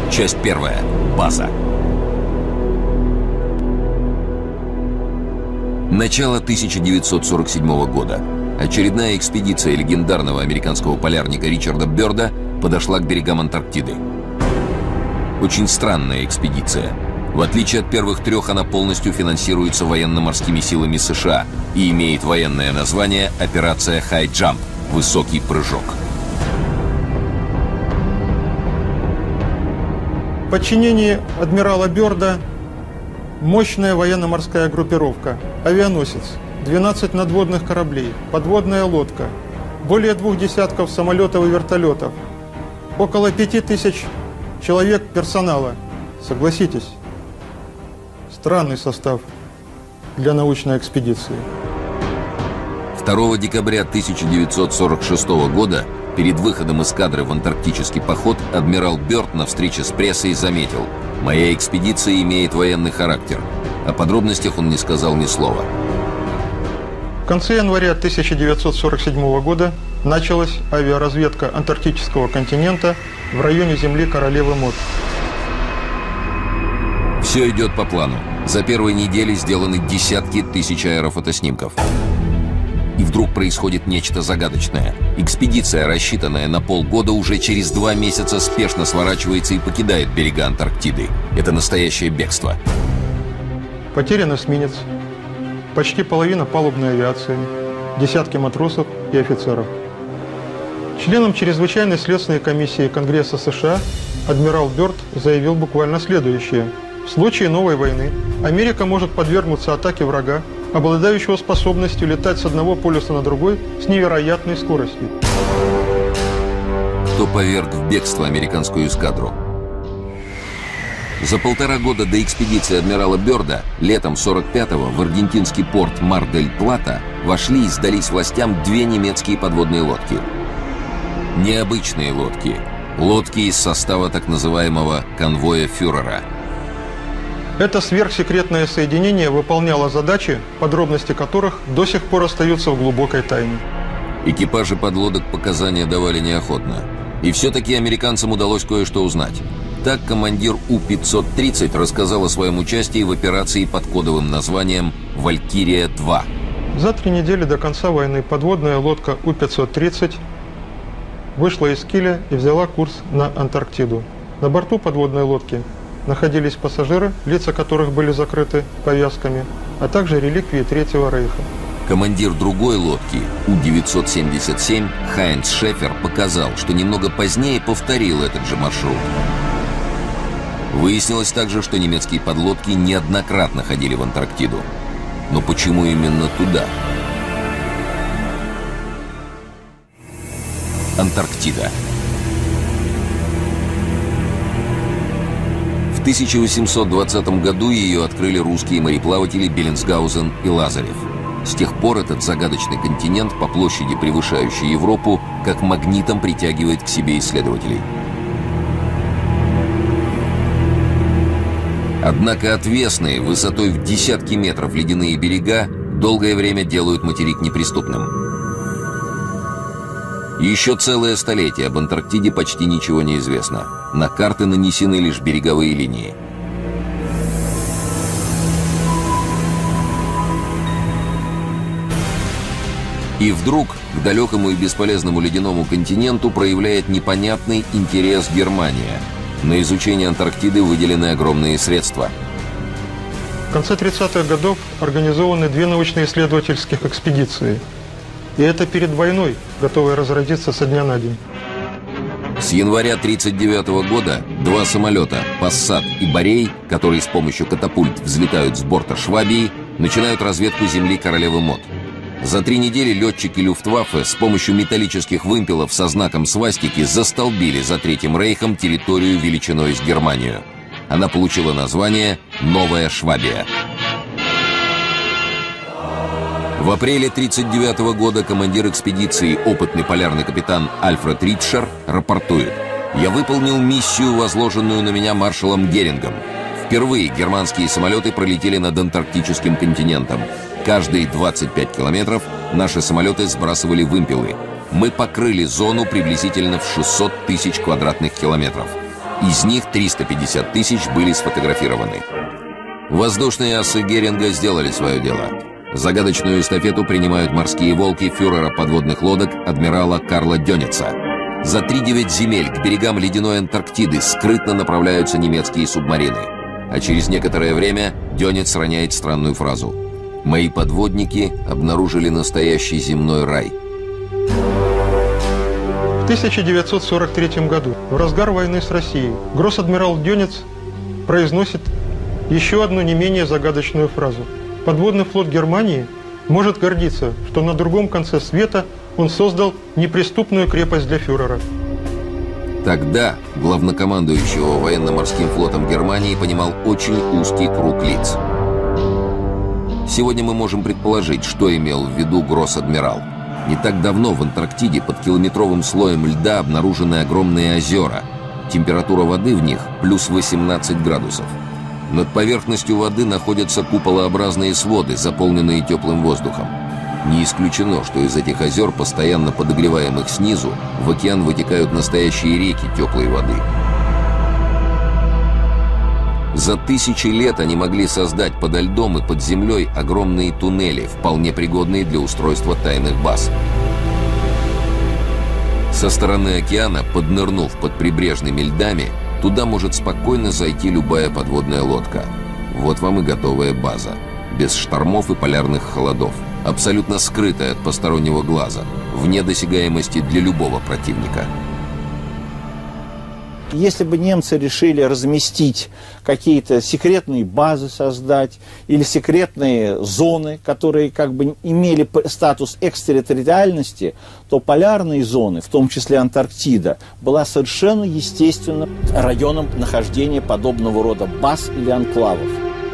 Часть первая. База. Начало 1947 года. Очередная экспедиция легендарного американского полярника Ричарда Бёрда подошла к берегам Антарктиды. Очень странная экспедиция. В отличие от первых трех, она полностью финансируется военно-морскими силами США и имеет военное название «Операция High Jump» – «Высокий прыжок». В подчинении адмирала Бёрда мощная военно-морская группировка, авианосец, 12 надводных кораблей, подводная лодка, более 2 десятков самолетов и вертолетов, около 5000 человек персонала. Согласитесь, странный состав для научной экспедиции. 2 декабря 1946 года перед выходом эскадры в антарктический поход адмирал Бёрд на встрече с прессой заметил: «Моя экспедиция имеет военный характер». О подробностях он не сказал ни слова. В конце января 1947 года началась авиаразведка антарктического континента в районе земли Королевы Мод. Все идет по плану. За первые недели сделаны десятки тысяч аэрофотоснимков. И вдруг происходит нечто загадочное. Экспедиция, рассчитанная на полгода, уже через 2 месяца спешно сворачивается и покидает берега Антарктиды. Это настоящее бегство. Потерян эсминец, почти половина палубной авиации, десятки матросов и офицеров. Членам чрезвычайной следственной комиссии Конгресса США адмирал Бёрд заявил буквально следующее: в случае новой войны Америка может подвергнуться атаке врага, обладающего способностью летать с одного полюса на другой с невероятной скоростью. Кто поверг в бегство американскую эскадру? За 1,5 года до экспедиции адмирала Бёрда летом 45-го в аргентинский порт Мар-дель-Плата вошли и сдались властям 2 немецкие подводные лодки. Необычные лодки. Лодки из состава так называемого конвоя фюрера. Это сверхсекретное соединение выполняло задачи, подробности которых до сих пор остаются в глубокой тайне. Экипажи подлодок показания давали неохотно. И все-таки американцам удалось кое-что узнать. Так командир У-530 рассказал о своем участии в операции под кодовым названием «Валькирия-2». За 3 недели до конца войны подводная лодка У-530 вышла из Киля и взяла курс на Антарктиду. На борту подводной лодки находились пассажиры, лица которых были закрыты повязками, а также реликвии Третьего Рейха. Командир другой лодки, У-977, Хайнц Шефер, показал, что немного позднее повторил этот же маршрут. Выяснилось также, что немецкие подлодки неоднократно ходили в Антарктиду. Но почему именно туда? Антарктида. В 1820 году ее открыли русские мореплаватели Беллинсгаузен и Лазарев. С тех пор этот загадочный континент, по площади превышающий Европу, как магнитом притягивает к себе исследователей. Однако отвесные, высотой в десятки метров ледяные берега долгое время делают материк неприступным. Еще целое столетие об Антарктиде почти ничего не известно. На карты нанесены лишь береговые линии. И вдруг к далекому и бесполезному ледяному континенту проявляет непонятный интерес Германия. На изучение Антарктиды выделены огромные средства. В конце 30-х годов организованы 2 научно-исследовательских экспедиции. И это перед войной, готовые разразиться со дня на день. С января 1939 года 2 самолета «Пассат» и «Борей», которые с помощью катапульт взлетают с борта «Швабии», начинают разведку земли Королевы Мод. За 3 недели летчики Люфтваффе с помощью металлических вымпелов со знаком свастики застолбили за Третьим Рейхом территорию величиной с Германию. Она получила название «Новая Швабия». В апреле 1939 года командир экспедиции, опытный полярный капитан Альфред Ритшер, рапортует: «Я выполнил миссию, возложенную на меня маршалом Герингом. Впервые германские самолеты пролетели над антарктическим континентом. Каждые 25 километров наши самолеты сбрасывали вымпелы. Мы покрыли зону приблизительно в 600 тысяч квадратных километров. Из них 350 тысяч были сфотографированы. Воздушные асы Геринга сделали свое дело. Загадочную эстафету принимают морские волки фюрера подводных лодок адмирала Карла Дёница. За 3-9 земель к берегам ледяной Антарктиды скрытно направляются немецкие субмарины. А через некоторое время Дёниц роняет странную фразу: «Мои подводники обнаружили настоящий земной рай». В 1943 году, в разгар войны с Россией, гросс-адмирал Дёниц произносит еще одну не менее загадочную фразу. Подводный флот Германии может гордиться, что на другом конце света он создал неприступную крепость для фюрера. Тогда главнокомандующего военно-морским флотом Германии понимал очень узкий круг лиц. Сегодня мы можем предположить, что имел в виду гросс-адмирал. Не так давно в Антарктиде под километровым слоем льда обнаружены огромные озера. Температура воды в них плюс 18 градусов. Над поверхностью воды находятся куполообразные своды, заполненные теплым воздухом. Не исключено, что из этих озер, постоянно подогреваемых снизу, в океан вытекают настоящие реки теплой воды. За тысячи лет они могли создать подо льдом и под землей огромные туннели, вполне пригодные для устройства тайных баз. Со стороны океана, поднырнув под прибрежными льдами, туда может спокойно зайти любая подводная лодка. Вот вам и готовая база. Без штормов и полярных холодов. Абсолютно скрытая от постороннего глаза. Вне досягаемости для любого противника. Если бы немцы решили разместить какие-то секретные базы, создать, или секретные зоны, которые как бы имели статус экстерриториальности, то полярные зоны, в том числе Антарктида, была совершенно естественным районом нахождения подобного рода баз или анклавов.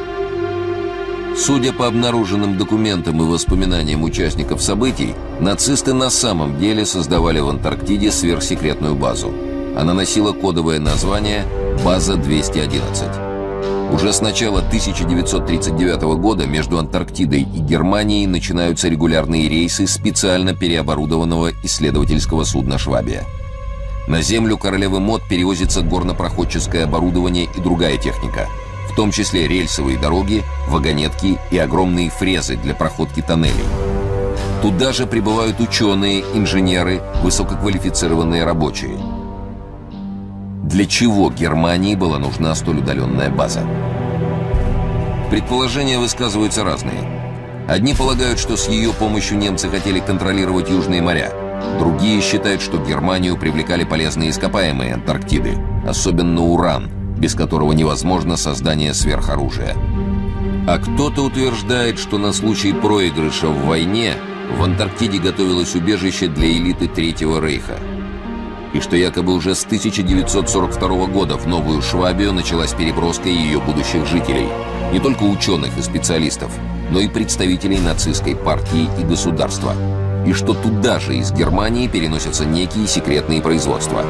Судя по обнаруженным документам и воспоминаниям участников событий, нацисты на самом деле создавали в Антарктиде сверхсекретную базу. Она носила кодовое название «База-211». Уже с начала 1939 года между Антарктидой и Германией начинаются регулярные рейсы специально переоборудованного исследовательского судна «Швабия». На землю королевы Мод перевозится горнопроходческое оборудование и другая техника, в том числе рельсовые дороги, вагонетки и огромные фрезы для проходки тоннелей. Туда же прибывают ученые, инженеры, высококвалифицированные рабочие. Для чего Германии была нужна столь удаленная база? Предположения высказываются разные. Одни полагают, что с ее помощью немцы хотели контролировать южные моря. Другие считают, что Германию привлекали полезные ископаемые Антарктиды, особенно уран, без которого невозможно создание сверхоружия. А кто-то утверждает, что на случай проигрыша в войне в Антарктиде готовилось убежище для элиты Третьего Рейха. И что якобы уже с 1942 года в Новую Швабию началась переброска ее будущих жителей. Не только ученых и специалистов, но и представителей нацистской партии и государства. И что туда же из Германии переносятся некие секретные производства.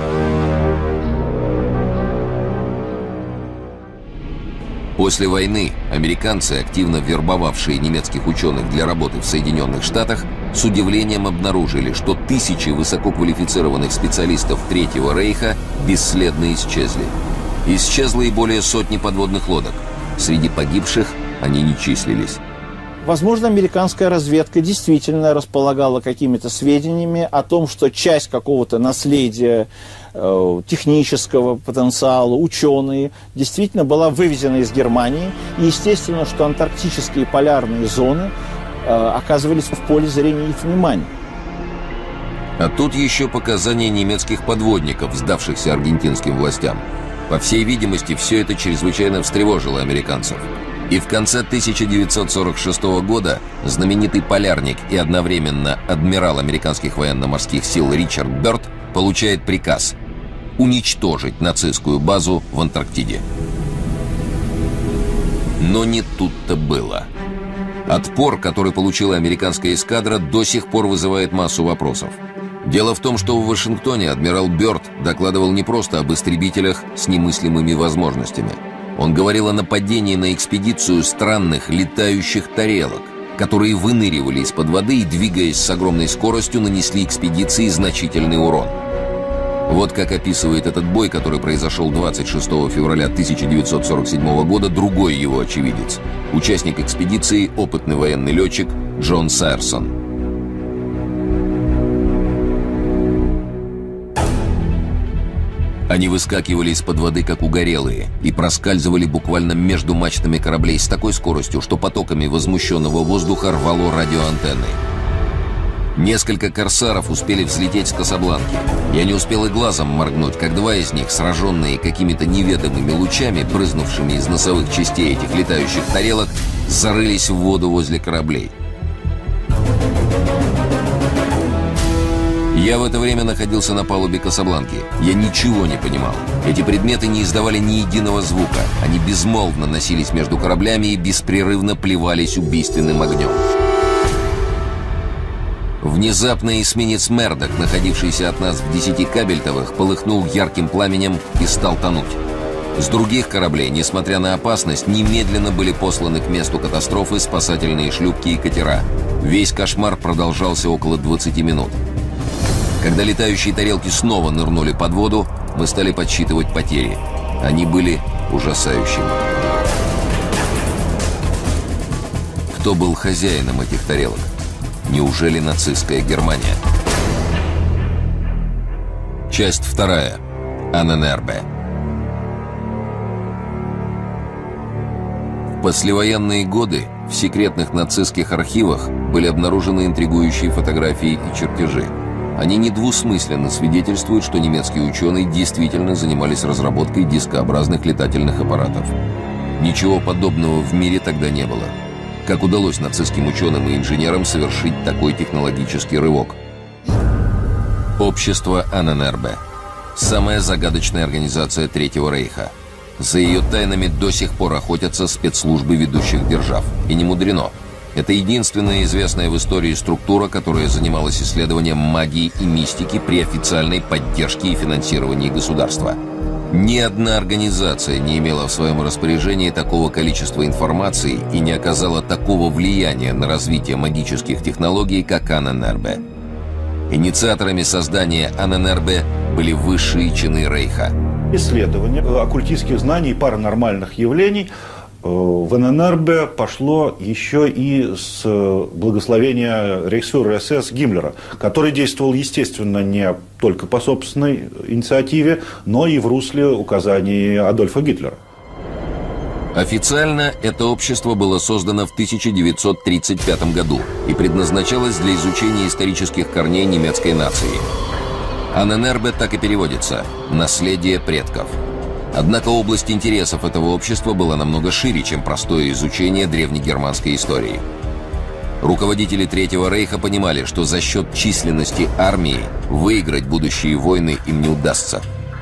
После войны американцы, активно вербовавшие немецких ученых для работы в Соединенных Штатах, с удивлением обнаружили, что тысячи высококвалифицированных специалистов Третьего Рейха бесследно исчезли. Исчезло и более сотни подводных лодок. Среди погибших они не числились. Возможно, американская разведка действительно располагала какими-то сведениями о том, что часть какого-то наследия, технического потенциала, ученые, действительно была вывезена из Германии. И естественно, что антарктические полярные зоны оказывались в поле зрения их внимания. А тут еще показания немецких подводников, сдавшихся аргентинским властям. По всей видимости, все это чрезвычайно встревожило американцев. И в конце 1946 года знаменитый полярник и одновременно адмирал американских военно-морских сил Ричард Бёрд получает приказ уничтожить нацистскую базу в Антарктиде. Но не тут-то было. Отпор, который получила американская эскадра, до сих пор вызывает массу вопросов. Дело в том, что в Вашингтоне адмирал Бёрд докладывал не просто об истребителях с немыслимыми возможностями. Он говорил о нападении на экспедицию странных летающих тарелок, которые выныривали из-под воды и, двигаясь с огромной скоростью, нанесли экспедиции значительный урон. Вот как описывает этот бой, который произошел 26 февраля 1947 года, другой его очевидец. Участник экспедиции, опытный военный летчик Джон Сайерсон. Они выскакивали из-под воды, как угорелые, и проскальзывали буквально между мачтами кораблей с такой скоростью, что потоками возмущенного воздуха рвало радиоантенны. Несколько корсаров успели взлететь с Касабланки. Я не успел и глазом моргнуть, как два из них, сраженные какими-то неведомыми лучами, брызнувшими из носовых частей этих летающих тарелок, зарылись в воду возле кораблей. Я в это время находился на палубе Касабланки. Я ничего не понимал. Эти предметы не издавали ни единого звука. Они безмолвно носились между кораблями и беспрерывно плевались убийственным огнем. Внезапно эсминец «Мердок», находившийся от нас в 10 кабельтовых, полыхнул ярким пламенем и стал тонуть. С других кораблей, несмотря на опасность, немедленно были посланы к месту катастрофы спасательные шлюпки и катера. Весь кошмар продолжался около 20 минут. Когда летающие тарелки снова нырнули под воду, мы стали подсчитывать потери. Они были ужасающими. Кто был хозяином этих тарелок? Неужели нацистская Германия? Часть 2. Анненербе. В послевоенные годы в секретных нацистских архивах были обнаружены интригующие фотографии и чертежи. Они недвусмысленно свидетельствуют, что немецкие ученые действительно занимались разработкой дискообразных летательных аппаратов. Ничего подобного в мире тогда не было. Как удалось нацистским ученым и инженерам совершить такой технологический рывок? Общество Анненербе. Самая загадочная организация Третьего Рейха. За ее тайнами до сих пор охотятся спецслужбы ведущих держав. И не мудрено. Это единственная известная в истории структура, которая занималась исследованием магии и мистики при официальной поддержке и финансировании государства. Ни одна организация не имела в своем распоряжении такого количества информации и не оказала такого влияния на развитие магических технологий, как Анненербе. Инициаторами создания Анненербе были высшие чины Рейха. Исследование оккультистских знаний и паранормальных явлений в Анненербе пошло еще и с благословения рейхсфюрера СС Гиммлера, который действовал, естественно, не только по собственной инициативе, но и в русле указаний Адольфа Гитлера. Официально это общество было создано в 1935 году и предназначалось для изучения исторических корней немецкой нации. Анненербе так и переводится «наследие предков». Однако область интересов этого общества была намного шире, чем простое изучение древнегерманской истории. Руководители Третьего Рейха понимали, что за счет численности армии выиграть будущие войны им не удастся.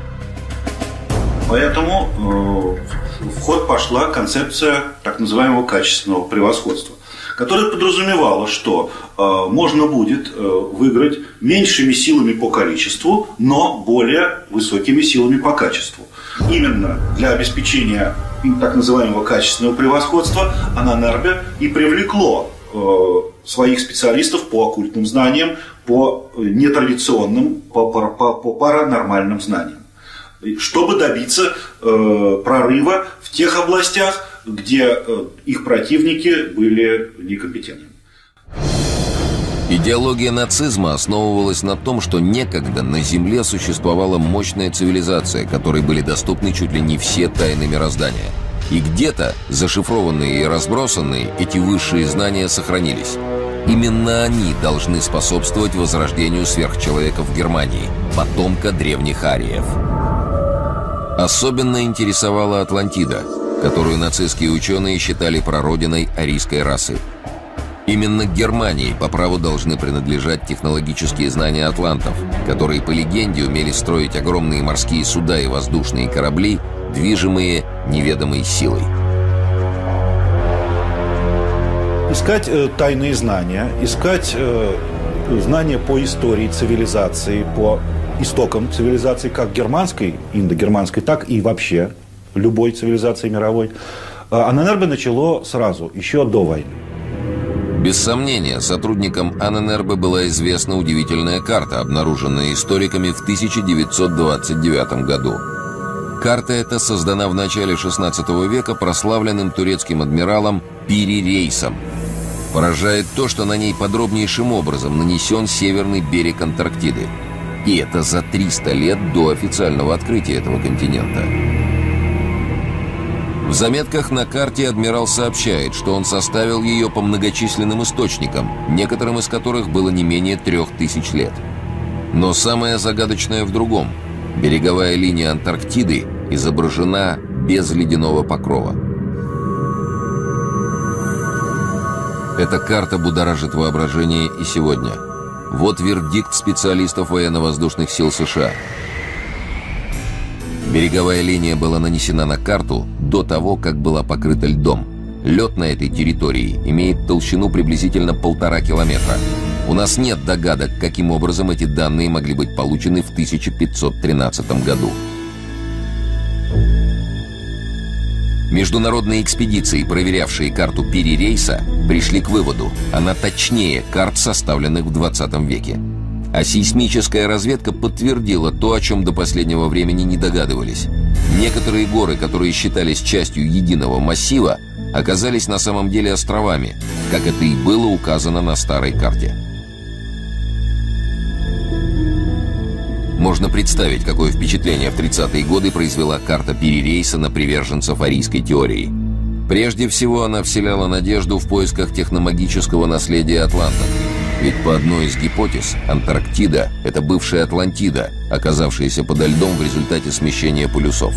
Поэтому в ход пошла концепция так называемого качественного превосходства, которая подразумевала, что можно будет выиграть меньшими силами по количеству, но более высокими силами по качеству. Именно для обеспечения так называемого качественного превосходства Анненербе и привлекло своих специалистов по оккультным знаниям, по нетрадиционным, по паранормальным знаниям, чтобы добиться прорыва в тех областях, где их противники были некомпетентны. Идеология нацизма основывалась на том, что некогда на Земле существовала мощная цивилизация, которой были доступны чуть ли не все тайны мироздания. И где-то, зашифрованные и разбросанные, эти высшие знания сохранились. Именно они должны способствовать возрождению сверхчеловека в Германии, потомка древних ариев. Особенно интересовала Атлантида, которую нацистские ученые считали прародиной арийской расы. Именно Германии по праву должны принадлежать технологические знания атлантов, которые, по легенде, умели строить огромные морские суда и воздушные корабли, движимые неведомой силой. Искать тайные знания, искать знания по истории цивилизации, по истокам цивилизации, как германской, индогерманской, так и вообще любой цивилизации мировой, Анненербе начало сразу, еще до войны. Без сомнения, сотрудникам Аненербе была известна удивительная карта, обнаруженная историками в 1929 году. Карта эта создана в начале XVI века прославленным турецким адмиралом Пири Рейсом. Поражает то, что на ней подробнейшим образом нанесен северный берег Антарктиды. И это за 300 лет до официального открытия этого континента. В заметках на карте адмирал сообщает, что он составил ее по многочисленным источникам, некоторым из которых было не менее 3000 лет. Но самое загадочное в другом. Береговая линия Антарктиды изображена без ледяного покрова. Эта карта будоражит воображение и сегодня. Вот вердикт специалистов военно-воздушных сил США. Береговая линия была нанесена на карту до того, как была покрыта льдом. Лед на этой территории имеет толщину приблизительно 1,5 километра. У нас нет догадок, каким образом эти данные могли быть получены в 1513 году. Международные экспедиции, проверявшие карту Пири Рейса, пришли к выводу, она точнее карт, составленных в 20 веке. А сейсмическая разведка подтвердила то, о чем до последнего времени не догадывались. Некоторые горы, которые считались частью единого массива, оказались на самом деле островами, как это и было указано на старой карте. Можно представить, какое впечатление в 30-е годы произвела карта Пири Рейса на приверженцев арийской теории. Прежде всего, она вселяла надежду в поисках техномагического наследия атлантов. Ведь по одной из гипотез, Антарктида – это бывшая Атлантида, оказавшаяся подо льдом в результате смещения полюсов.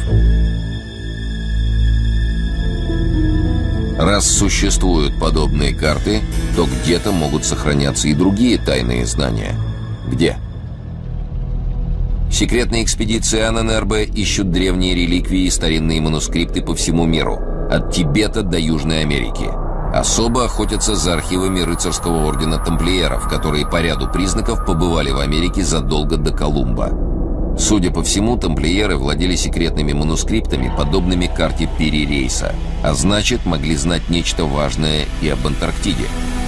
Раз существуют подобные карты, то где-то могут сохраняться и другие тайные знания. Где? Секретные экспедиции Аненербе ищут древние реликвии и старинные манускрипты по всему миру, от Тибета до Южной Америки. Особо охотятся за архивами рыцарского ордена тамплиеров, которые по ряду признаков побывали в Америке задолго до Колумба. Судя по всему, тамплиеры владели секретными манускриптами, подобными карте Пири Рейса, а значит, могли знать нечто важное и об Антарктиде.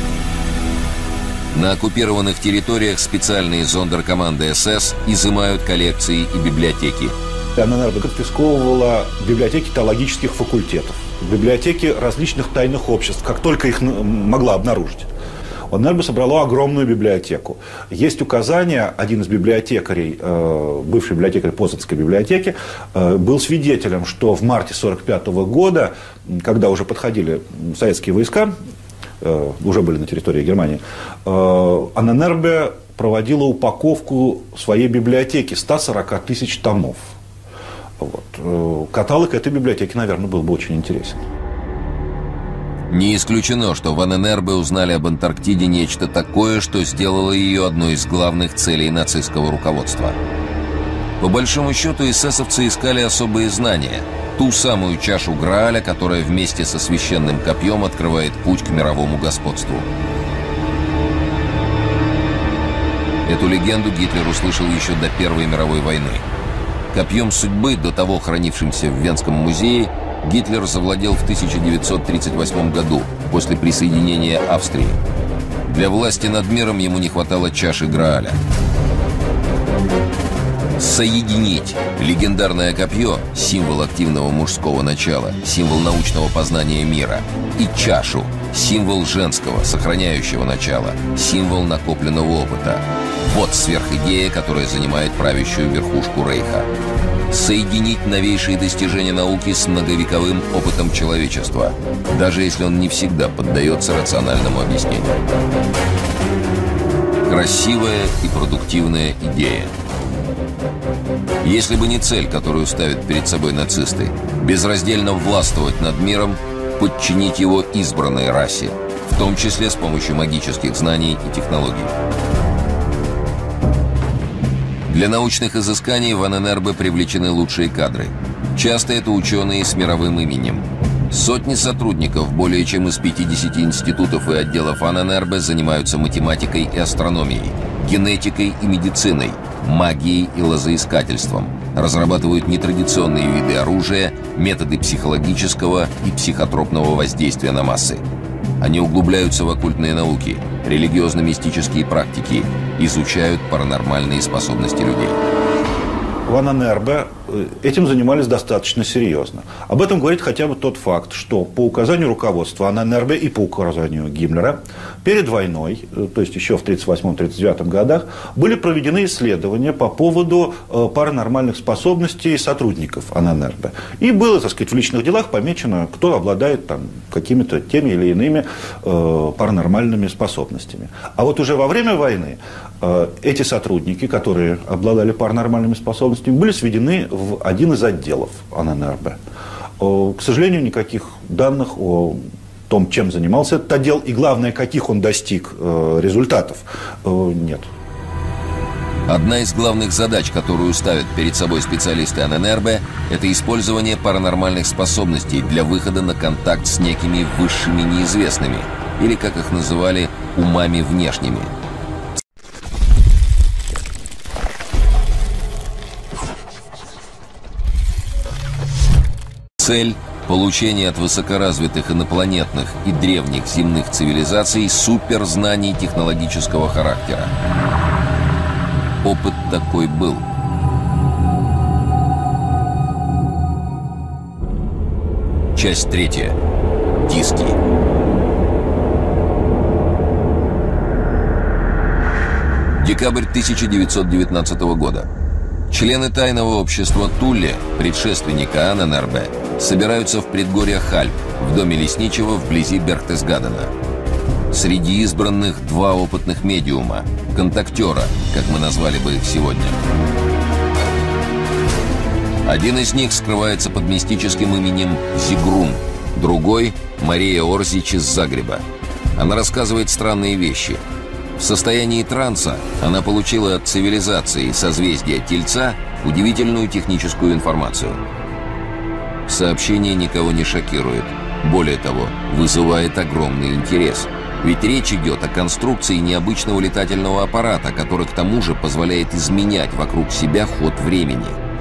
На оккупированных территориях специальные зондеркоманды СС изымают коллекции и библиотеки. Аненербе конфисковывала библиотеки теологических факультетов, библиотеки различных тайных обществ, как только их могла обнаружить. Аненербе собрала огромную библиотеку. Есть указание, один из библиотекарей, бывший библиотекарь Познанской библиотеки, был свидетелем, что в марте 1945 года, когда уже подходили советские войска, уже были на территории Германии, Аненербе проводила упаковку своей библиотеки 140 тысяч томов. Вот. Каталог этой библиотеки, наверное, был бы очень интересен. Не исключено, что в Аненербе узнали об Антарктиде нечто такое, что сделало ее одной из главных целей нацистского руководства. По большому счету, эсэсовцы искали особые знания, ту самую чашу Грааля, которая вместе со священным копьем открывает путь к мировому господству. Эту легенду Гитлер услышал еще до Первой мировой войны. Копьем судьбы, до того хранившимся в Венском музее, Гитлер завладел в 1938 году, после присоединения Австрии. Для власти над миром ему не хватало чаши Грааля. Соединить легендарное копье, символ активного мужского начала, символ научного познания мира, и чашу, символ женского, сохраняющего начала, символ накопленного опыта. Вот сверхидея, которая занимает правящую верхушку Рейха. Соединить новейшие достижения науки с многовековым опытом человечества, даже если он не всегда поддается рациональному объяснению. Красивая и продуктивная идея. Если бы не цель, которую ставят перед собой нацисты, безраздельно властвовать над миром, подчинить его избранной расе, в том числе с помощью магических знаний и технологий. Для научных изысканий в Аненербе привлечены лучшие кадры. Часто это ученые с мировым именем. Сотни сотрудников более чем из 50 институтов и отделов Аненербе занимаются математикой и астрономией, генетикой и медициной, магией и лозоискательством, разрабатывают нетрадиционные виды оружия, методы психологического и психотропного воздействия на массы. Они углубляются в оккультные науки, религиозно-мистические практики, изучают паранормальные способности людей. В Анненербе этим занимались достаточно серьезно. Об этом говорит хотя бы тот факт, что по указанию руководства Анненербе и по указанию Гиммлера перед войной, то есть еще в 1938-1939 годах, были проведены исследования по поводу паранормальных способностей сотрудников Анненербе. И было, так сказать, в личных делах помечено, кто обладает там какими-то теми или иными паранормальными способностями. А вот уже во время войны эти сотрудники, которые обладали паранормальными способностями, были сведены в один из отделов Анненербе. К сожалению, никаких данных о том, чем занимался этот отдел, и главное, каких он достиг результатов, нет. Одна из главных задач, которую ставят перед собой специалисты Анненербе, это использование паранормальных способностей для выхода на контакт с некими высшими неизвестными, или, как их называли, умами внешними. Цель – получение от высокоразвитых инопланетных и древних земных цивилизаций суперзнаний технологического характера. Опыт такой был. Часть 3. Диски. Декабрь 1919 года. Члены тайного общества Туле, предшественника Анненербе, собираются в предгорьях Хальб, в доме лесничего вблизи Берхтесгадена. Среди избранных два опытных медиума, контактера, как мы назвали бы их сегодня. Один из них скрывается под мистическим именем Зигрун, другой – Мария Орзич из Загреба. Она рассказывает странные вещи. В состоянии транса она получила от цивилизации созвездия Тельца удивительную техническую информацию. Сообщение никого не шокирует. Более того, вызывает огромный интерес. Ведь речь идет о конструкции необычного летательного аппарата, который к тому же позволяет изменять вокруг себя ход времени.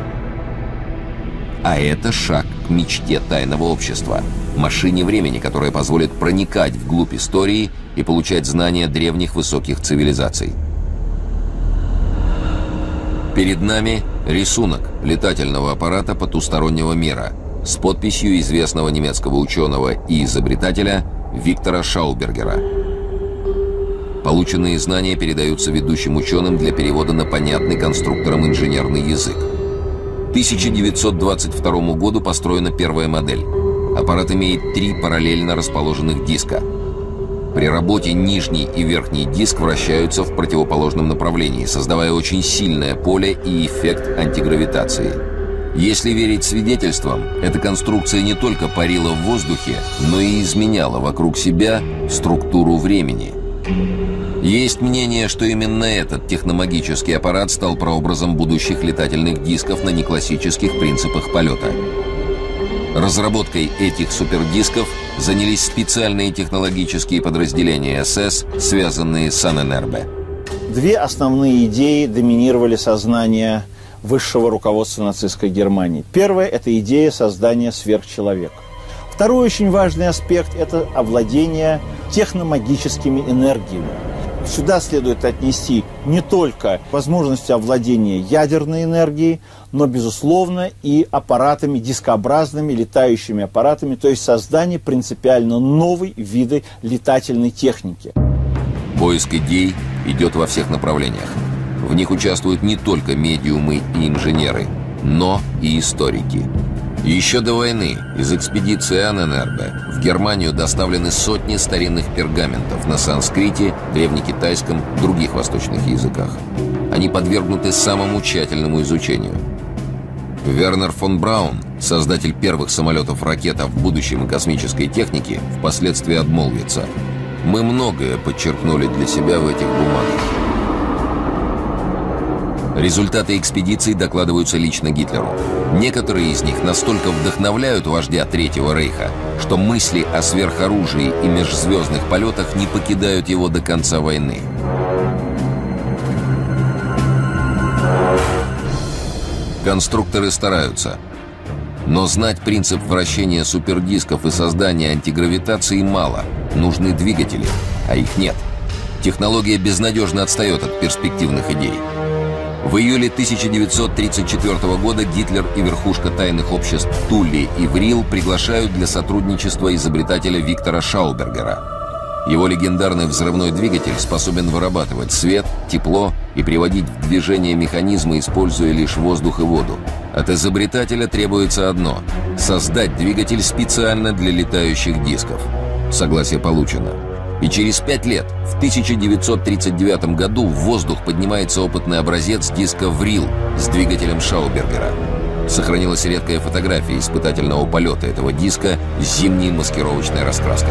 А это шаг к мечте тайного общества. Машине времени, которая позволит проникать вглубь истории и получать знания древних высоких цивилизаций. Перед нами рисунок летательного аппарата потустороннего мира с подписью известного немецкого ученого и изобретателя Виктора Шаубергера. Полученные знания передаются ведущим ученым для перевода на понятный конструкторам инженерный язык. К 1922 году построена первая модель. Аппарат имеет 3 параллельно расположенных диска. При работе нижний и верхний диск вращаются в противоположном направлении, создавая очень сильное поле и эффект антигравитации. Если верить свидетельствам, эта конструкция не только парила в воздухе, но и изменяла вокруг себя структуру времени. Есть мнение, что именно этот техномагический аппарат стал прообразом будущих летательных дисков на неклассических принципах полета. Разработкой этих супердисков занялись специальные технологические подразделения СС, связанные с Анненербе. 2 основные идеи доминировали сознание высшего руководства нацистской Германии. Первая – это идея создания сверхчеловека. Второй очень важный аспект – это овладение техномагическими энергиями. Сюда следует отнести не только возможности овладения ядерной энергией, но, безусловно, и аппаратами, дискообразными летающими аппаратами, то есть создание принципиально новой виды летательной техники. Поиск идей идет во всех направлениях. В них участвуют не только медиумы и инженеры, но и историки. Еще до войны из экспедиции Анненербе в Германию доставлены сотни старинных пергаментов на санскрите, древнекитайском, других восточных языках. Они подвергнуты самому тщательному изучению. Вернер фон Браун, создатель первых самолетов-ракет в будущем и космической технике, впоследствии обмолвится: «Мы многое подчеркнули для себя в этих бумагах». Результаты экспедиций докладываются лично Гитлеру. Некоторые из них настолько вдохновляют вождя Третьего Рейха, что мысли о сверхоружии и межзвездных полетах не покидают его до конца войны. Конструкторы стараются. Но знать принцип вращения супердисков и создания антигравитации мало. Нужны двигатели, а их нет. Технология безнадежно отстает от перспективных идей. В июле 1934 года Гитлер и верхушка тайных обществ Тулли и Врил приглашают для сотрудничества изобретателя Виктора Шаубергера. Его легендарный взрывной двигатель способен вырабатывать свет, тепло и приводить в движение механизмы, используя лишь воздух и воду. От изобретателя требуется одно – создать двигатель специально для летающих дисков. Согласие получено. И через 5 лет, в 1939 году, в воздух поднимается опытный образец диска «Врил» с двигателем Шаубергера. Сохранилась редкая фотография испытательного полета этого диска с зимней маскировочной раскраской.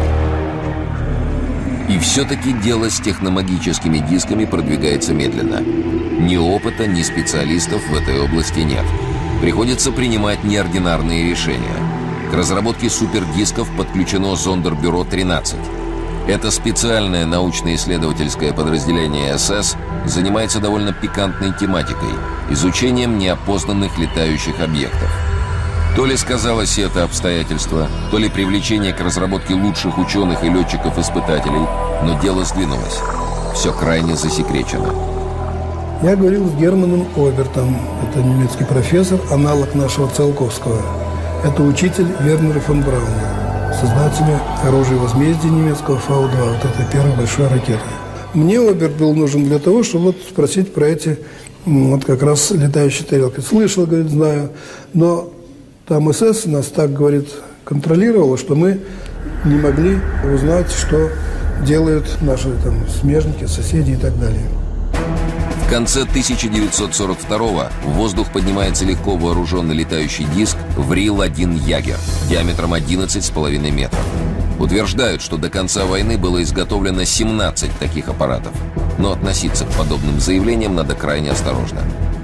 И все-таки дело с техномагическими дисками продвигается медленно. Ни опыта, ни специалистов в этой области нет. Приходится принимать неординарные решения. К разработке супердисков подключено Зондербюро-13. Это специальное научно-исследовательское подразделение СС занимается довольно пикантной тематикой – изучением неопознанных летающих объектов. То ли сказалось это обстоятельство, то ли привлечение к разработке лучших ученых и летчиков-испытателей, но дело сдвинулось. Все крайне засекречено. Я говорил с Германом Обертом, это немецкий профессор, аналог нашего Циолковского. Это учитель Вернера фон Брауна, создателя оружия возмездия немецкого Фау-2, вот это первая большая ракета. Мне Оберт был нужен для того, чтобы вот спросить про эти вот как раз летающие тарелки. Слышал, говорит, знаю, но там СС нас, так говорит, контролировало, что мы не могли узнать, что делают наши там смежники, соседи и так далее. В конце 1942-го в воздух поднимается легко вооруженный летающий диск «Врил-1 Ягер» диаметром 11,5 метров. Утверждают, что до конца войны было изготовлено 17 таких аппаратов. Но относиться к подобным заявлениям надо крайне осторожно.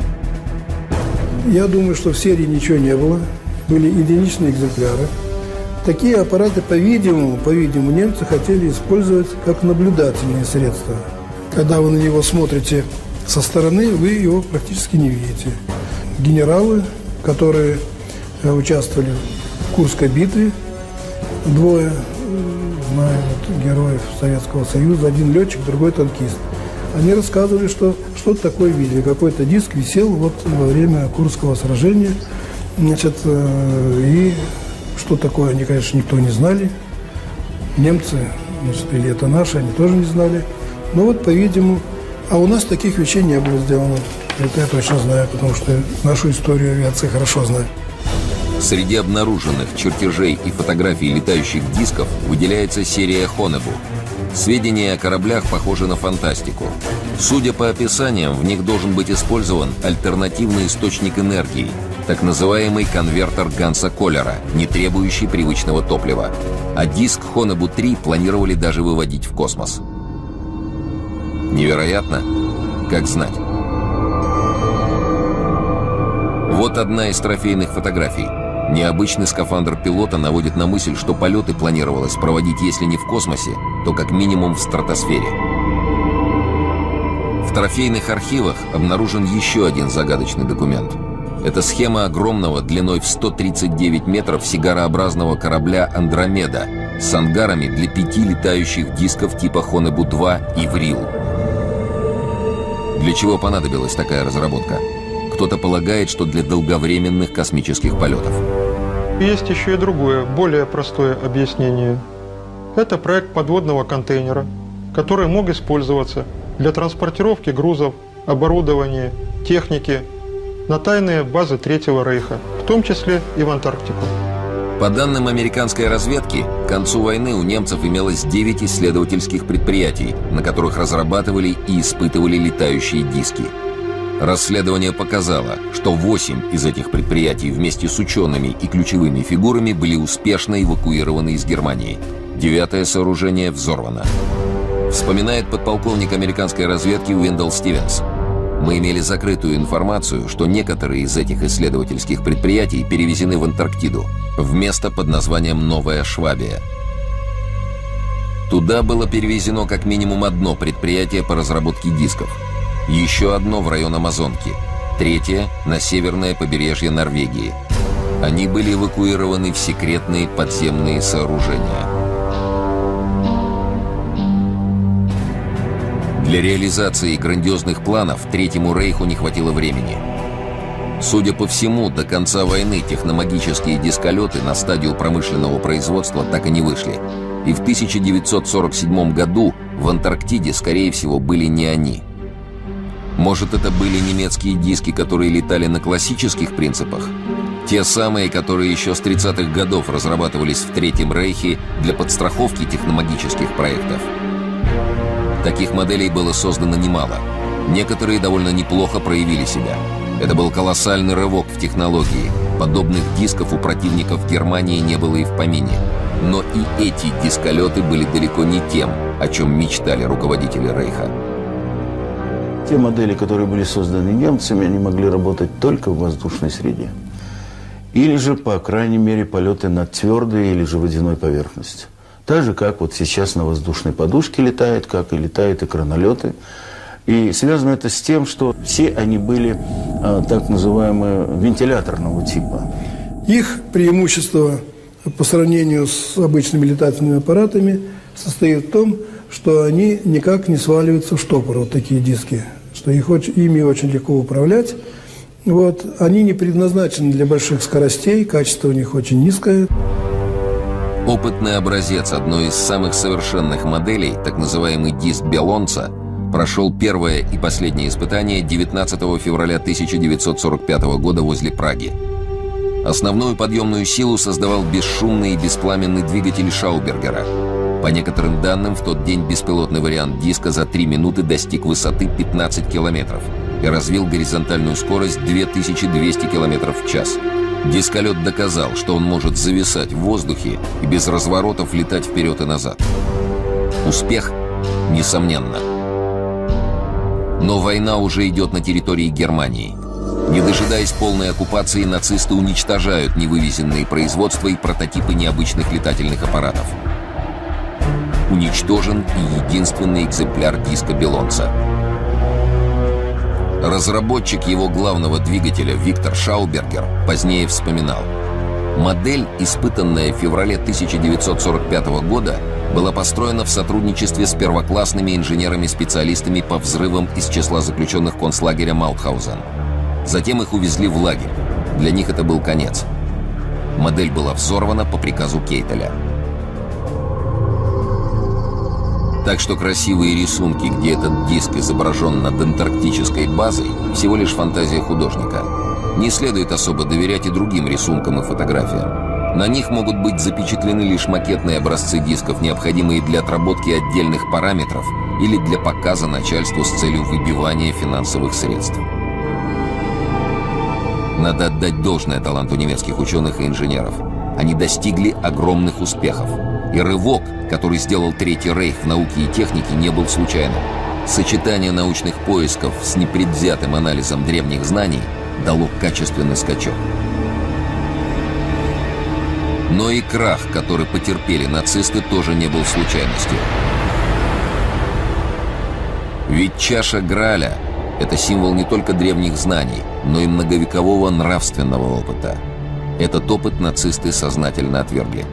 Я думаю, что в серии ничего не было. Были единичные экземпляры. Такие аппараты, по-видимому, немцы хотели использовать как наблюдательные средства. Когда вы на него смотрите со стороны, вы его практически не видите. Генералы, которые участвовали в Курской битве, двое, знаю, вот, героев Советского Союза, один летчик, другой танкист. Они рассказывали, что что-то такое видели. Какой-то диск висел вот во время Курского сражения. Значит, и что такое, они, конечно, никто не знали. Немцы, значит, или это наши, они тоже не знали. Но вот, по-видимому, а у нас таких вещей не было сделано. Это я точно знаю, потому что нашу историю авиации хорошо знаю. Среди обнаруженных чертежей и фотографий летающих дисков выделяется серия Хонебу. Сведения о кораблях похожи на фантастику. Судя по описаниям, в них должен быть использован альтернативный источник энергии, так называемый конвертер Ганса Коллера, не требующий привычного топлива. А диск Хонебу-3 планировали даже выводить в космос. Невероятно? Как знать. Вот одна из трофейных фотографий. Необычный скафандр пилота наводит на мысль, что полеты планировалось проводить, если не в космосе, то как минимум в стратосфере. В трофейных архивах обнаружен еще один загадочный документ. Это схема огромного, длиной в 139 метров, сигарообразного корабля «Андромеда» с ангарами для 5 летающих дисков типа Хонебу-2 и «Врил». Для чего понадобилась такая разработка? Кто-то полагает, что для долговременных космических полетов. Есть еще и другое, более простое объяснение. Это проект подводного контейнера, который мог использоваться для транспортировки грузов, оборудования, техники на тайные базы Третьего Рейха, в том числе и в Антарктику. По данным американской разведки, к концу войны у немцев имелось 9 исследовательских предприятий, на которых разрабатывали и испытывали летающие диски. Расследование показало, что 8 из этих предприятий вместе с учеными и ключевыми фигурами были успешно эвакуированы из Германии. 9-е сооружение взорвано. Вспоминает подполковник американской разведки Уиндел Стивенс. Мы имели закрытую информацию, что некоторые из этих исследовательских предприятий перевезены в Антарктиду, в место под названием Новая Швабия. Туда было перевезено как минимум одно предприятие по разработке дисков. Еще одно в район Амазонки, третье на северное побережье Норвегии. Они были эвакуированы в секретные подземные сооружения. Для реализации грандиозных планов Третьему Рейху не хватило времени. Судя по всему, до конца войны техномагические дисколеты на стадию промышленного производства так и не вышли. И в 1947 году в Антарктиде, скорее всего, были не они. Может, это были немецкие диски, которые летали на классических принципах? Те самые, которые еще с 30-х годов разрабатывались в Третьем Рейхе для подстраховки техномагических проектов. Таких моделей было создано немало. Некоторые довольно неплохо проявили себя. Это был колоссальный рывок в технологии. Подобных дисков у противников Германии не было и в помине. Но и эти дисколеты были далеко не тем, о чем мечтали руководители Рейха. Те модели, которые были созданы немцами, они могли работать только в воздушной среде. Или же, по крайней мере, полеты над твердой или же водяной поверхностью. Так же, как вот сейчас на воздушной подушке летает, как и летают экранолеты. И связано это с тем, что все они были так называемые вентиляторного типа. Их преимущество по сравнению с обычными летательными аппаратами состоит в том, что они никак не сваливаются в штопор, вот такие диски, что ими очень легко управлять. Вот. Они не предназначены для больших скоростей, качество у них очень низкое. Опытный образец одной из самых совершенных моделей, так называемый диск Белонца, прошел первое и последнее испытание 19 февраля 1945 года возле Праги. Основную подъемную силу создавал бесшумный и беспламенный двигатель Шаубергера. По некоторым данным, в тот день беспилотный вариант диска за 3 минуты достиг высоты 15 километров и развил горизонтальную скорость 2200 километров в час. Дисколет доказал, что он может зависать в воздухе и без разворотов летать вперед и назад. Успех? Несомненно. Но война уже идет на территории Германии. Не дожидаясь полной оккупации, нацисты уничтожают невывезенные производства и прототипы необычных летательных аппаратов. Уничтожен и единственный экземпляр диска Белонца. Разработчик его главного двигателя Виктор Шаубергер позднее вспоминал: модель, испытанная в феврале 1945 года, была построена в сотрудничестве с первоклассными инженерами-специалистами по взрывам из числа заключенных концлагеря Маутхаузен. Затем их увезли в лагерь. Для них это был конец. Модель была взорвана по приказу Кейтеля. Так что красивые рисунки, где этот диск изображен над антарктической базой, всего лишь фантазия художника. Не следует особо доверять и другим рисункам и фотографиям. На них могут быть запечатлены лишь макетные образцы дисков, необходимые для отработки отдельных параметров или для показа начальству с целью выбивания финансовых средств. Надо отдать должное таланту немецких ученых и инженеров. Они достигли огромных успехов. И рывок, который сделал Третий Рейх в науке и технике, не был случайным. Сочетание научных поисков с непредвзятым анализом древних знаний дало качественный скачок. Но и крах, который потерпели нацисты, тоже не был случайностью. Ведь чаша Грааля – это символ не только древних знаний, но и многовекового нравственного опыта. Этот опыт нацисты сознательно отвергли.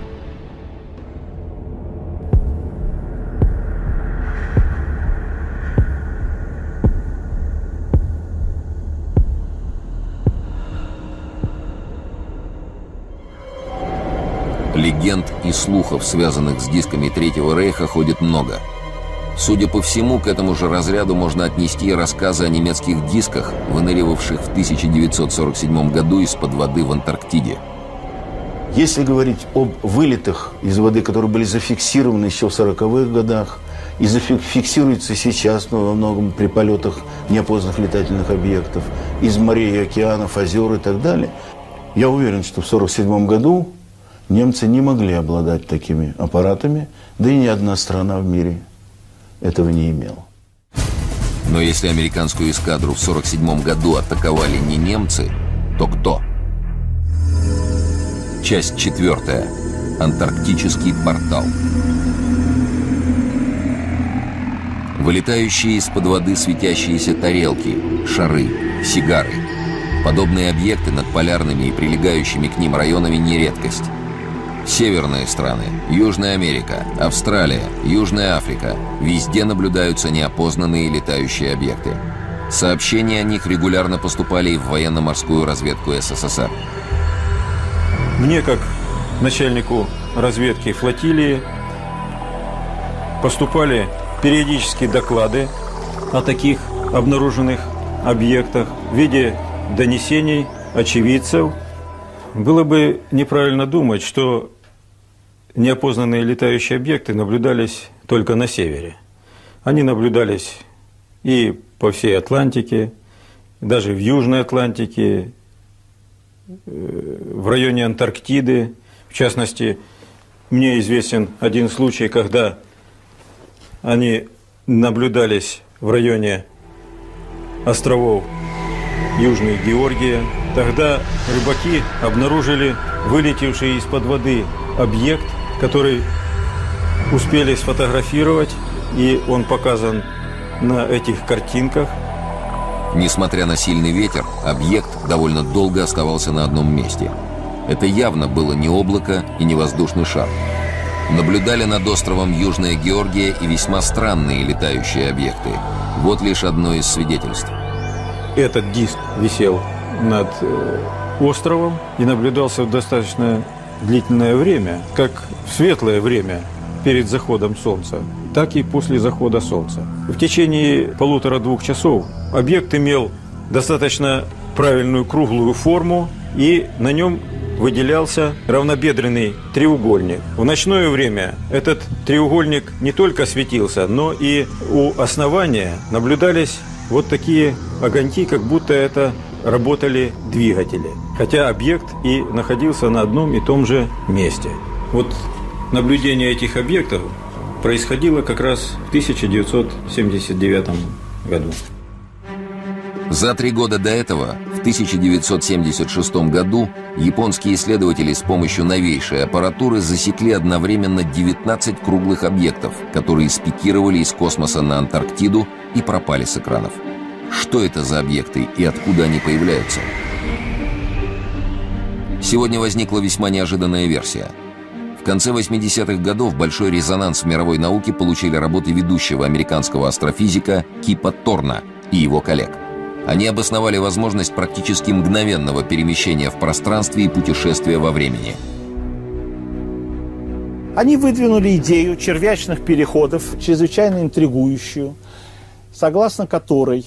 Легенд и слухов, связанных с дисками Третьего Рейха, ходит много. Судя по всему, к этому же разряду можно отнести рассказы о немецких дисках, выныривавших в 1947 году из-под воды в Антарктиде. Если говорить об вылетах из воды, которые были зафиксированы еще в 40-х годах и зафиксируются сейчас, но во многом при полетах неопознанных летательных объектов, из морей и океанов, озер и так далее, я уверен, что в 1947 году немцы не могли обладать такими аппаратами, да и ни одна страна в мире этого не имела. Но если американскую эскадру в 1947 году атаковали не немцы, то кто? Часть 4. Антарктический портал. Вылетающие из-под воды светящиеся тарелки, шары, сигары. Подобные объекты над полярными и прилегающими к ним районами не редкость. Северные страны, Южная Америка, Австралия, Южная Африка – везде наблюдаются неопознанные летающие объекты. Сообщения о них регулярно поступали и в военно-морскую разведку СССР. Мне, как начальнику разведки флотилии, поступали периодические доклады о таких обнаруженных объектах в виде донесений очевидцев. Было бы неправильно думать, что неопознанные летающие объекты наблюдались только на севере. Они наблюдались и по всей Атлантике, даже в Южной Атлантике, в районе Антарктиды. В частности, мне известен один случай, когда они наблюдались в районе островов Южной Георгии. Тогда рыбаки обнаружили вылетевший из-под воды объект, который успели сфотографировать, и он показан на этих картинках. Несмотря на сильный ветер, объект довольно долго оставался на одном месте. Это явно было не облако и не воздушный шар. Наблюдали над островом Южная Георгия и весьма странные летающие объекты. Вот лишь одно из свидетельств. Этот диск висел над островом и наблюдался в достаточно длительное время, как в светлое время перед заходом солнца, так и после захода солнца. В течение 1,5-2 часов объект имел достаточно правильную круглую форму, и на нем выделялся равнобедренный треугольник. В ночное время этот треугольник не только светился, но и у основания наблюдались вот такие огоньки, как будто это работали двигатели. Хотя объект и находился на одном и том же месте. Вот наблюдение этих объектов происходило как раз в 1979 году. За 3 года до этого, в 1976 году, японские исследователи с помощью новейшей аппаратуры засекли одновременно 19 круглых объектов, которые спикировали из космоса на Антарктиду и пропали с экранов. Что это за объекты и откуда они появляются? Сегодня возникла весьма неожиданная версия. В конце 80-х годов большой резонанс в мировой науке получили работы ведущего американского астрофизика Кипа Торна и его коллег. Они обосновали возможность практически мгновенного перемещения в пространстве и путешествия во времени. Они выдвинули идею червячных переходов, чрезвычайно интригующую, согласно которой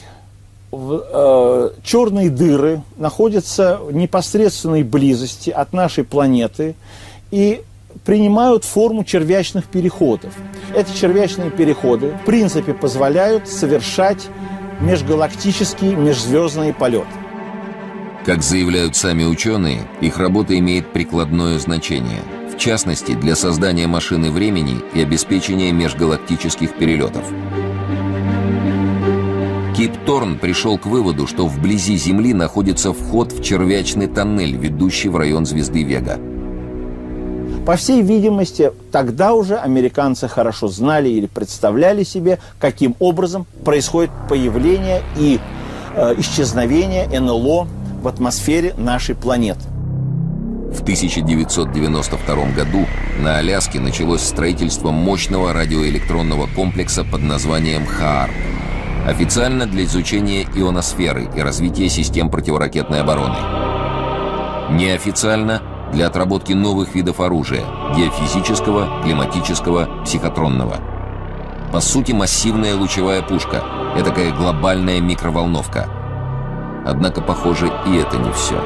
черные дыры находятся в непосредственной близости от нашей планеты и принимают форму червячных переходов. Эти червячные переходы, в принципе, позволяют совершать межгалактический, межзвездный полет. Как заявляют сами ученые, их работа имеет прикладное значение. В частности, для создания машины времени и обеспечения межгалактических перелетов. Кип Торн пришел к выводу, что вблизи Земли находится вход в червячный тоннель, ведущий в район звезды Вега. По всей видимости, тогда уже американцы хорошо знали или представляли себе, каким образом происходит появление и исчезновение НЛО в атмосфере нашей планеты. В 1992 году на Аляске началось строительство мощного радиоэлектронного комплекса под названием ХААРП. Официально для изучения ионосферы и развития систем противоракетной обороны. Неофициально для отработки новых видов оружия – геофизического, климатического, психотронного. По сути, массивная лучевая пушка – этакая глобальная микроволновка. Однако, похоже, и это не все.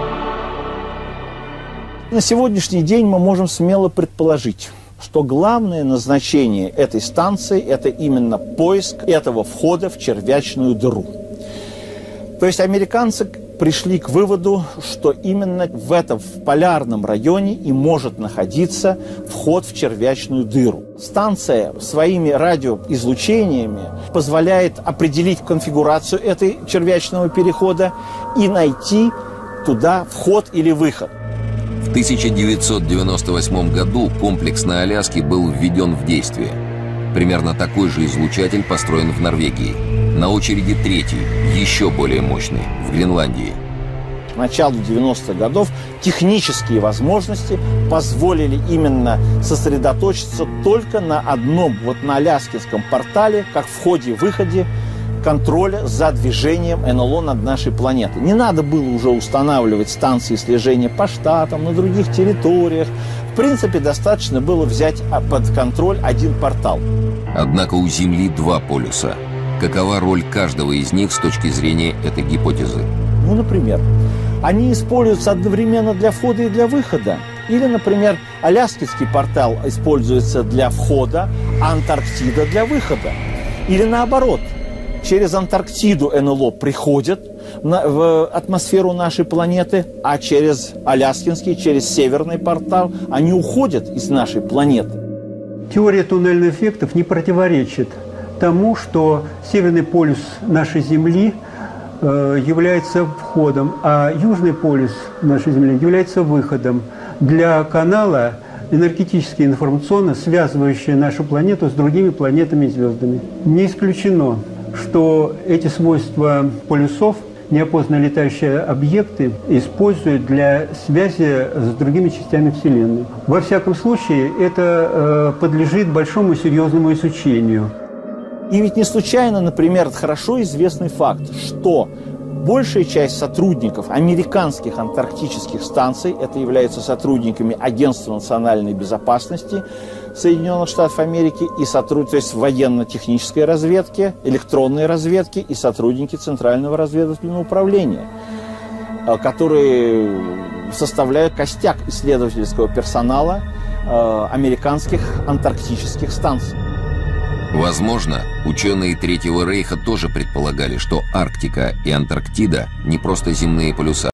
На сегодняшний день мы можем смело предположить, что главное назначение этой станции – это именно поиск этого входа в червячную дыру. То есть американцы пришли к выводу, что именно в этом полярном районе и может находиться вход в червячную дыру. Станция своими радиоизлучениями позволяет определить конфигурацию этой червячного перехода и найти туда вход или выход. В 1998 году комплекс на Аляске был введен в действие. Примерно такой же излучатель построен в Норвегии. На очереди третий, еще более мощный, в Гренландии. к началу 90-х годов технические возможности позволили именно сосредоточиться только на одном, вот на Аляскинском портале, как входе-выходе контроля за движением НЛО над нашей планетой. Не надо было уже устанавливать станции слежения по штатам, на других территориях. В принципе, достаточно было взять под контроль один портал. Однако у Земли два полюса. Какова роль каждого из них с точки зрения этой гипотезы? Ну, например, они используются одновременно для входа и для выхода. Или, например, Аляскинский портал используется для входа, а Антарктида для выхода. Или наоборот, через Антарктиду НЛО приходят в атмосферу нашей планеты, а через Аляскинский, через Северный портал они уходят из нашей планеты. Теория туннельных эффектов не противоречит тому, что Северный полюс нашей Земли является входом, а Южный полюс нашей Земли является выходом для канала энергетически и информационно связывающего нашу планету с другими планетами и звездами. Не исключено, что эти свойства полюсов неопознанные летающие объекты используют для связи с другими частями Вселенной. Во всяком случае, это подлежит большому серьезному изучению. И ведь не случайно, например, хорошо известный факт, что большая часть сотрудников американских антарктических станций, это являются сотрудниками Агентства национальной безопасности Соединенных Штатов Америки, и то есть военно-технической разведки, электронной разведки и сотрудники Центрального разведывательного управления, которые составляют костяк исследовательского персонала американских антарктических станций. Возможно, ученые Третьего Рейха тоже предполагали, что Арктика и Антарктида не просто земные полюса.